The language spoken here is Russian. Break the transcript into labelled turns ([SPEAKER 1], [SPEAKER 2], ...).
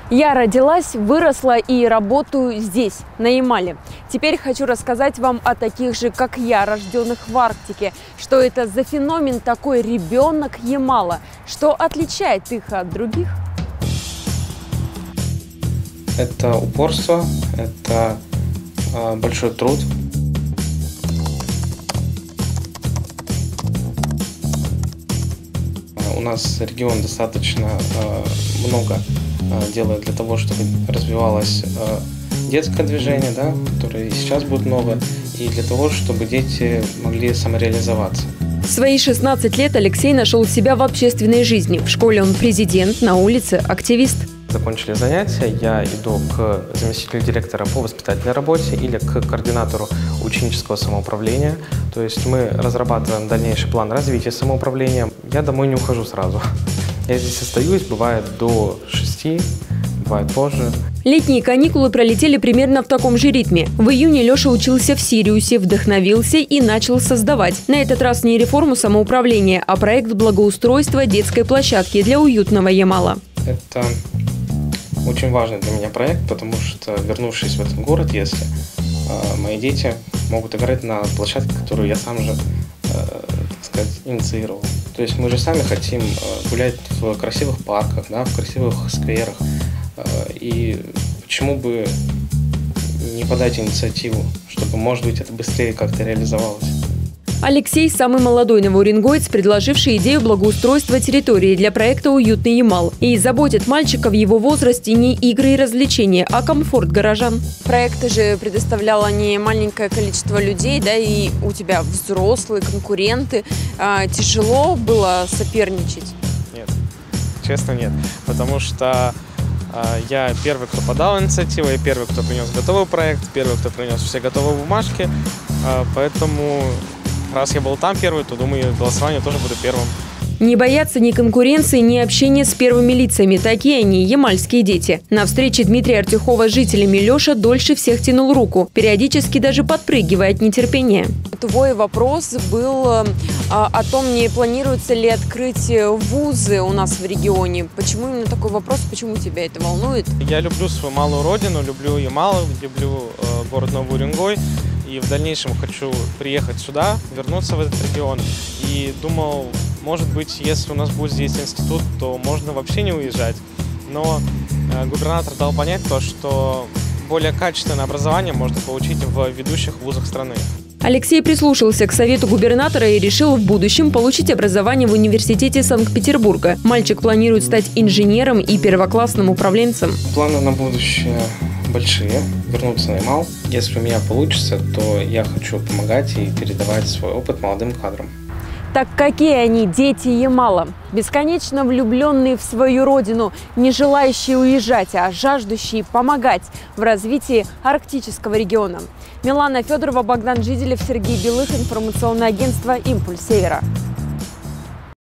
[SPEAKER 1] Я родилась, выросла и работаю здесь, на Ямале. Теперь хочу рассказать вам о таких же, как я, рожденных в Арктике. Что это за феномен такой ребенок Ямала? Что отличает их от других?
[SPEAKER 2] Это упорство, это большой труд. У нас регион достаточно много делает для того, чтобы развивалось детское движение, да, которое и сейчас будет много, и для того, чтобы дети могли самореализоваться.
[SPEAKER 1] В свои 16 лет Алексей нашел себя в общественной жизни. В школе он президент, на улице активист.
[SPEAKER 2] Закончили занятия, я иду к заместителю директора по воспитательной работе или к координатору ученического самоуправления. То есть мы разрабатываем дальнейший план развития самоуправления. Я домой не ухожу сразу. Я здесь остаюсь, бывает до 6, бывает позже.
[SPEAKER 1] Летние каникулы пролетели примерно в таком же ритме. В июне Леша учился в Сириусе, вдохновился и начал создавать. На этот раз не реформу самоуправления, а проект благоустройства детской площадки для уютного Ямала.
[SPEAKER 2] Это очень важный для меня проект, потому что, вернувшись в этот город, если мои дети могут играть на площадке, которую я сам же, так сказать, инициировал. То есть мы же сами хотим гулять в красивых парках, да, в красивых скверах. И почему бы не подать инициативу, чтобы, может быть, это быстрее как-то реализовалось.
[SPEAKER 1] Алексей – самый молодой новоуренгоец, предложивший идею благоустройства территории для проекта «Уютный Ямал». И заботит мальчика в его возрасте не игры и развлечения, а комфорт горожан. Проект же предоставляло не маленькое количество людей, да, и у тебя взрослые конкуренты. Тяжело было соперничать?
[SPEAKER 3] Нет, честно нет, потому что я первый, кто подал инициативу, я первый, кто принес готовый проект, первый, кто принес все готовые бумажки, поэтому раз я был там первый, то, думаю, голосование тоже буду первым.
[SPEAKER 1] Не боятся ни конкуренции, ни общения с первыми лицами. Такие они – ямальские дети. На встрече Дмитрия Артюхова с жителями Леша дольше всех тянул руку, периодически даже подпрыгивая от нетерпения. Твой вопрос был о том, не планируется ли открыть вузы у нас в регионе. Почему именно такой вопрос? Почему тебя это волнует?
[SPEAKER 3] Я люблю свою малую родину, люблю Ямал, люблю город Новый Уренгой. И в дальнейшем хочу приехать сюда, вернуться в этот регион. И думал, может быть, если у нас будет здесь институт, то можно вообще не уезжать. Но губернатор дал понять то, что более качественное образование можно получить в ведущих вузах страны.
[SPEAKER 1] Алексей прислушался к совету губернатора и решил в будущем получить образование в университете Санкт-Петербурга. Мальчик планирует стать инженером и первоклассным управленцем.
[SPEAKER 2] Планы на будущее большие, вернуться на Ямал. Если у меня получится, то я хочу помогать и передавать свой опыт молодым кадрам.
[SPEAKER 1] Так какие они, дети Ямала? Бесконечно влюбленные в свою родину, не желающие уезжать, а жаждущие помогать в развитии арктического региона. Милана Федорова, Богдан Жиделев, Сергей Белых, информационное агентство «Импульс Севера».